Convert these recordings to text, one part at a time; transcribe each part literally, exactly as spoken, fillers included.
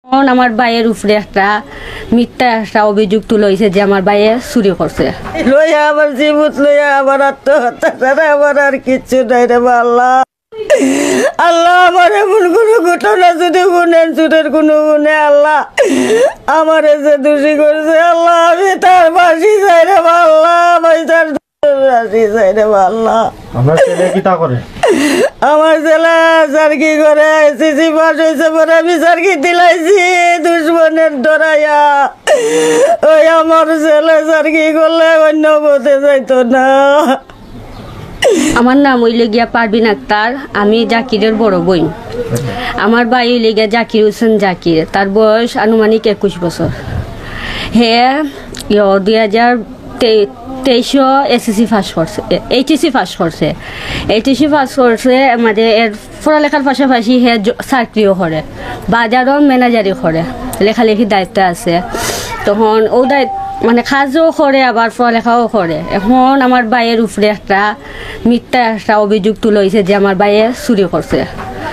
আমার ভাইয়ের উপরে একটা মিথ্যা একটা অভিযোগ তুলে হয়েছে যে আমার ভাইয়ে চুরি করছে। লইয়া আমার জীবত লইয়া আমার আত্মহত্যা ছাড়া আমার আর কিচ্ছু নাই রে আল্লাহ। আল্লাহ আমার এমন কোনো ঘটনা যদি গুনেন চুরের কোনো গুনে আল্লাহ আমার যে দোষী করেছে আল্লাহ আমি তার ফাঁসি চাই রে আল্লাহ, আমি তার ফাঁসি চাই রে আল্লাহ। আমার ছেলে কি তা করে? আমার ছেলে স্যার কি করে এসিসি পাস হয়েছে পরে আমি স্যার কি দিলাইছি দুশ্মনের ডরাইয়া। ওই আমার ছেলে স্যার কি করলে অন্য পথে যাইতো না। আমার নাম হইলে গিয়া পারবিন আক্তার, আমি জাকিরের বড় বোন। আমার ভাই হইলে গিয়া জাকির হোসেন জাকির, তার বয়স আনুমানিক একুশ বছর। হে দুই হাজার তেইশও এসএসসি পাস করছে, এইচএসসি পাস করছে। এইচএসসি পাস করছে মানে এর পড়ালেখার পাশাপাশি হে চাকরিও করে, বাজারও ম্যানেজারি করে, লেখালেখির দায়িত্ব আছে। তখন ও দায়িত্ব মানে কাজও করে আবার পড়ালেখাও করে। এখন আমার ভাইয়ের উপরে একটা মিথ্যা একটা অভিযোগ তুলে হয়েছে যে আমার ভাইয়ে চুরি করছে।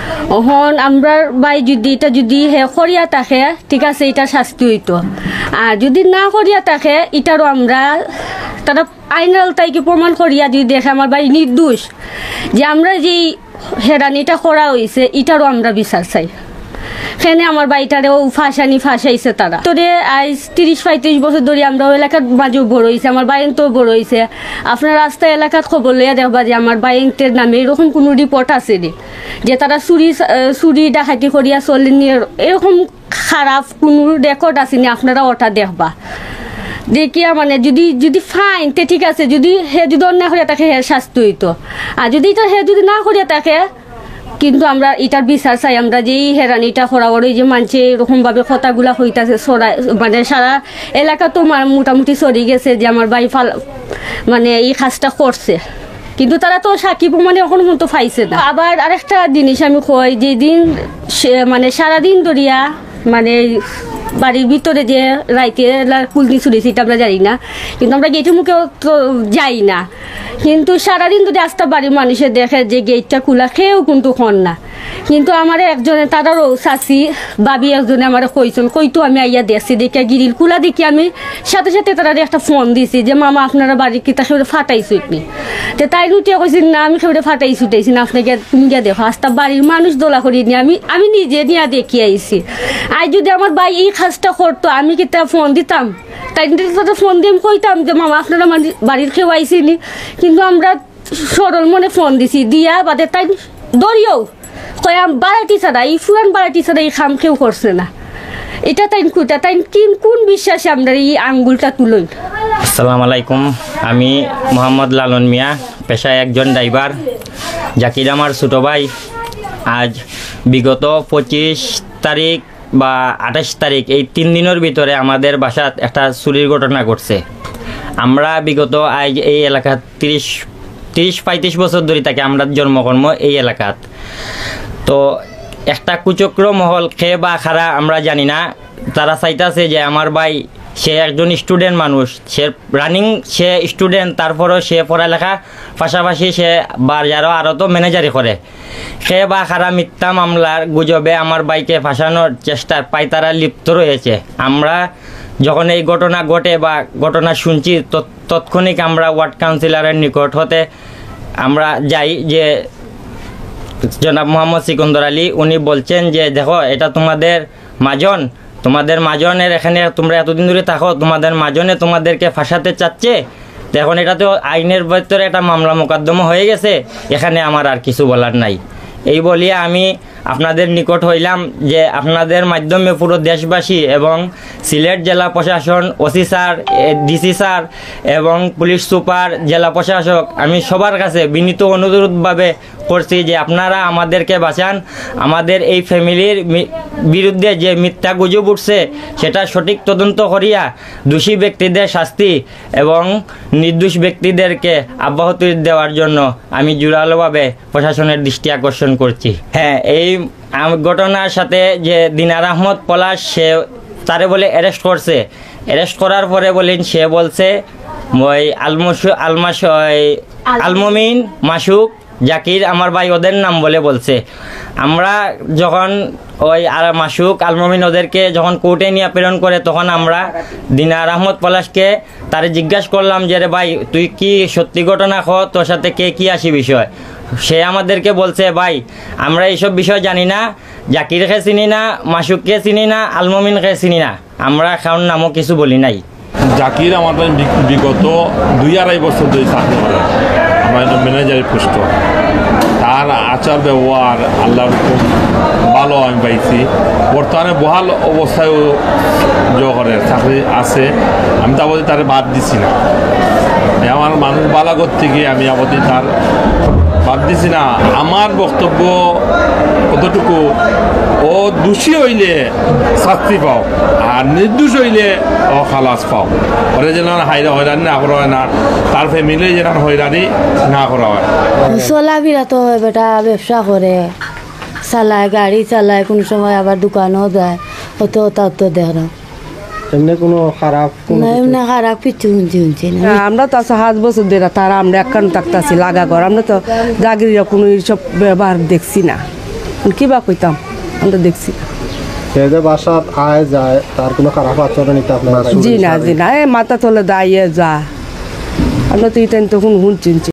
এখন আমরা ভাই যদি এটা যদি হে করিয়া থাকে ঠিক আছে, এটা শাস্তি হইতো। আর যদি না করিয়া থাকে এটারও আমরা তারা আইনাল তাইকে প্রমাণ করিয়া যদি দেখে আমার ভাই নির্দোষ, যে আমরা যেই হেরানিটা করা হয়েছে এটারও আমরা বিচার চাই। সেখানে আমার বাড়িটারেও ফাঁসানি ফাঁসাইছে তারা। তোরে আজ তিরিশ পঁয়ত্রিশ বছর ধরে আমরা এলাকার মাঝেও বড় হয়েছে, আমার বাইনতেও বড় হয়েছে। আপনার রাস্তা এলাকাত খবর লইয়া দেখবা যে আমার বাইনটের নামে এরকম কোনো রিপোর্ট আছে নি যে তারা চুরি চুরি ডাকাতি করিয়া চলেনি, এরকম খারাপ কোনো রেকর্ড আসেনি। আপনারা ওটা দেখবা দেখিয়া মানে যদি যদি ফাইন তে ঠিক আছে, যদি হে যদি অন্য করিয়া থাকে হে শাস্তি হইতো। আর যদি এটা হে যদি না করিয়া থাকে কিন্তু আমরা এটার বিচার চাই। আমরা যেই হেরানিটা করা ওই যে মানছে এরকমভাবে কথাগুলা হইতাছে সরা মানে সারা এলাকা তো মোটামুটি সরি গেছে যে আমার ভাই ফাল মানে এই কাজটা করছে, কিন্তু তারা তো সাকিব মানে এখন তো পাইছে না। আবার আরেকটা জিনিস আমি কই, যেদিন মানে সারাদিন ধরিয়া মানে বাড়ির ভিতরে যে রাইতে কুলনি চুরিছি এটা আমরা জানি না, কিন্তু আমরা গেটের মুখেও তো যাই না। কিন্তু সারাদিন যদি আস্তা বাড়ির মানুষের দেখে যে গেটটা খোলা, খেয়েও কিন্তু খন না। কিন্তু আমার একজনে তারারও চাষি বাবি একজনে আমার কইছেন, কইতো আমি আইয়া দেখছি দেখে গিরিল খোলা দেখি আমি সাথে সাথে তারা একটা ফোন দিছি যে মামা আপনারা বাড়ির কিতা সেটা ফাটাইছো আপনি। তো তাই উঠিয়া কইছি না আমি সেটা ফাটাই ছুটাইছি না, আপনাকে তুমি গিয়ে দেখো। আস্তা বাড়ির মানুষ দোলা করিয়ে নিয়ে আমি আমি নিজে নিয়ে দেখি আইছি। আর যদি আমার ভাই এই কাজটা করতো আমি কিতা ফোন দিতাম, তাই ফোন দিয়ে আমি কইতাম যে মামা আপনারা বাড়ির কেউ আইসিনি। কিন্তু আমরা সরল মনে ফোন দিছি দিয়া বাদে তাই দরিও কয় বাড়াইটি ছাড়া এই ফুরান বাড়াইটি ছাড়া এই খাম কেউ করছে না। এটা তাই কুটা তাই কিন কোন বিশ্বাসে আমরা এই আঙ্গুলটা তুলই। আসসালামু আলাইকুম, আমি মোহাম্মদ লালন মিয়া, পেশায় একজন ড্রাইভার। জাকির আমার ছোটো ভাই। আজ বিগত পঁচিশ তারিখ বা আঠাশ তারিখ এই তিন দিনের ভিতরে আমাদের বাসাত একটা চুরির ঘটনা ঘটছে। আমরা বিগত আজ এই এলাকাত তিরিশ তিরিশ পঁয়ত্রিশ বছর ধরে থাকি, আমরা জন্মকর্ম এই এলাকাত। তো একটা কুচক্র মহল খেয়ে বা খারা আমরা জানি না, তারা চাইতেছে যে আমার ভাই সে একজন স্টুডেন্ট মানুষ, সে রানিং সে স্টুডেন্ট, তারপরেও সে পড়ালেখা পাশাপাশি সে বাজারও আরও তো ম্যানেজারি করে। সে বা খারা মিথ্যা মামলার গুজবে আমার ভাইকে ফাঁসানোর চেষ্টার পায় তারা লিপ্ত রয়েছে। আমরা যখন এই ঘটনা ঘটে বা ঘটনা শুনছি তৎক্ষণিক আমরা ওয়ার্ড কাউন্সিলরের নিকট হতে আমরা যাই, যে জনাব মোহাম্মদ সিকন্দর আলী উনি বলছেন যে দেখো এটা তোমাদের মাজন, তোমাদের মাজনের এখানে তোমরা এতদিন ধরে থাকো, তোমাদের মাজনে তোমাদেরকে ফাঁসাতে চাচ্ছে। তো এখন এটা তো আইনের ভিতরে একটা মামলা মোকদ্দমা হয়ে গেছে, এখানে আমার আর কিছু বলার নাই। এই বলিয়া আমি আপনাদের নিকট হইলাম যে আপনাদের মাধ্যমে পুরো দেশবাসী এবং সিলেট জেলা প্রশাসন, ওসি স্যার, ডিসি স্যার এবং পুলিশ সুপার, জেলা প্রশাসক, আমি সবার কাছে বিনীত অনুরোধভাবে করছি যে আপনারা আমাদেরকে বাঁচান। আমাদের এই ফ্যামিলির বিরুদ্ধে যে মিথ্যা গুজব উঠছে সেটা সঠিক তদন্ত করিয়া দোষী ব্যক্তিদের শাস্তি এবং নির্দোষ ব্যক্তিদেরকে অব্যাহতি দেওয়ার জন্য আমি জোরালোভাবে প্রশাসনের দৃষ্টি আকর্ষণ করছি। হ্যাঁ, এই ঘটনার সাথে যে দিনার আহমদ পলাশ, সে তারে বলে অ্যারেস্ট করছে। অ্যারেস্ট করার পরে বলেন সে বলছে ওই আলমস আলমাস আলমমিন মাসুক জাকির আমার ভাই ওদের নাম বলে বলছে। আমরা যখন ওই আর মাসুক আলমমিন ওদেরকে যখন কোর্টে নিয়ে প্রেরণ করে তখন আমরা দিনার আহমদ পলাশকে তারে জিজ্ঞাসা করলাম যে রে ভাই তুই কি সত্যি ঘটনা খ তোর সাথে কে কি আসি বিষয়। সে আমাদেরকে বলছে ভাই আমরা এইসব বিষয় জানি না, জাকিরকে চিনি না, মাসুককে চিনি না, আলমমিনকে চিনি না, আমরা কারণ নামও কিছু বলি নাই। জাকির আমার বিগত দুই আড়াই বছর ধরে চাকরি করে আমার ম্যানেজারের পোস্ট। তার আচার ব্যবহার আল্লাহর খুব ভালো আমি পাইছি। বর্তমানে বহাল অবস্থায়ও জো করে চাকরি আছে, আমি তো আবদি তার বাদ দিছি না। আমার মানুষ বালাগত থেকে আমি আবদি তার বাদ দিছি না। আমার বক্তব্য কতটুকু ও দোষী হইলে শাস্তি পাও আর নির্দোষ হইলে ও খালাস পাও। ওরা যেন হাইরা হয়রানি না করা হয় না, তার ফ্যামিলি যেন হয়রানি না করা হয়। চলাফেরা তো বেটা ব্যবসা করে, চালায় গাড়ি চালায়, কোনো সময় আবার দোকানও যায়, অত তার তো দেখ না এমনি কোনো খারাপ না, এমনি খারাপ কিছু শুনছি শুনছি না। আমরা তো আছে সাত বছর ধরে তারা আমরা একখান থাকতেছি লাগা ঘর, আমরা তো জাগিরা কোনো এইসব ব্যবহার দেখছি না। কিবা কইতাম আমরা দেখছি না। সে যে বাসাত আয় যায় তার কোনো খারাপ আচরণ নিতে আপনার জি না জি না, এ মাথা তলে দাঁড়িয়ে যা, আমরা তো এটা তখন শুনছি।